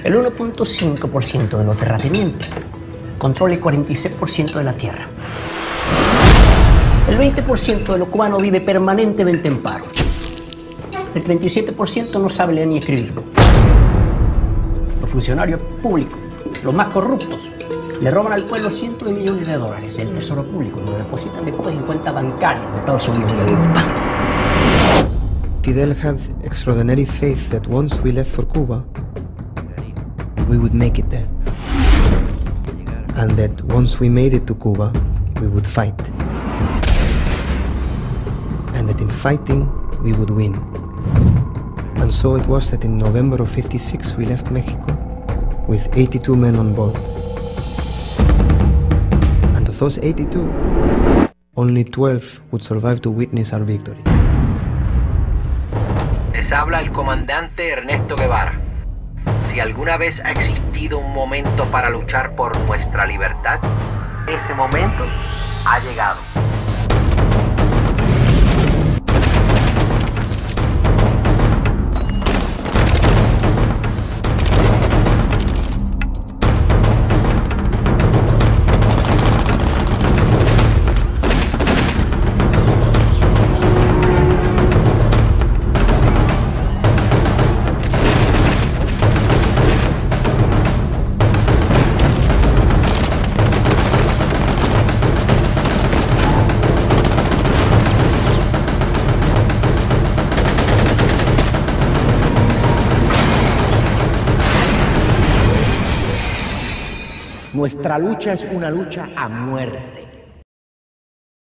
El 1.5% de los terratenientes controla el 46% de la tierra. El 20% de los cubanos vive permanentemente en paro. El 37% no sabe leer ni escribir. Los funcionarios públicos, los más corruptos, le roban al pueblo cientos de millones de dólares. El tesoro público lo depositan después en cuentas bancarias de Estados Unidos y Europa. Fidel had extraordinary faith that once we left for Cuba, we would make it there. And that once we made it to Cuba, we would fight. And that in fighting, we would win. And so it was that in November of '56 we left Mexico with 82 men on board. And of those 82, only 12 would survive to witness our victory. Les habla el comandante Ernesto Guevara. Si alguna vez ha existido un momento para luchar por nuestra libertad, ese momento ha llegado. Nuestra lucha es una lucha a muerte.